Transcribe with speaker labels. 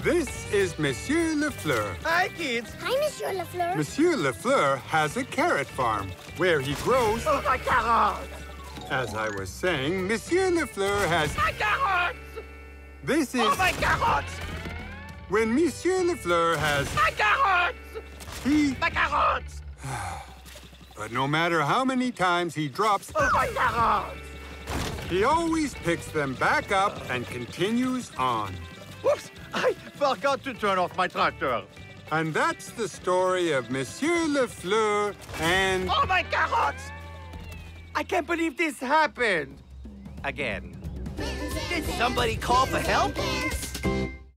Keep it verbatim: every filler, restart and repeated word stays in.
Speaker 1: This is Monsieur LaFleur.
Speaker 2: Hi, kids.
Speaker 3: Hi, Monsieur LaFleur.
Speaker 1: Monsieur LaFleur has a carrot farm where he grows...
Speaker 2: Oh, my carrots!
Speaker 1: As I was saying, Monsieur LaFleur has...
Speaker 2: My carrots!
Speaker 1: This is...
Speaker 2: Oh, my carrots!
Speaker 1: When Monsieur LaFleur has...
Speaker 2: My carrots!
Speaker 1: He...
Speaker 2: My carrots!
Speaker 1: But no matter how many times he drops...
Speaker 2: Oh, my carrots!
Speaker 1: He always picks them back up and continues on.
Speaker 2: Whoops! I forgot to turn off my tractor.
Speaker 1: And that's the story of Monsieur LaFleur and...
Speaker 2: Oh, my carrots! I can't believe this happened. Again. Did somebody call for help?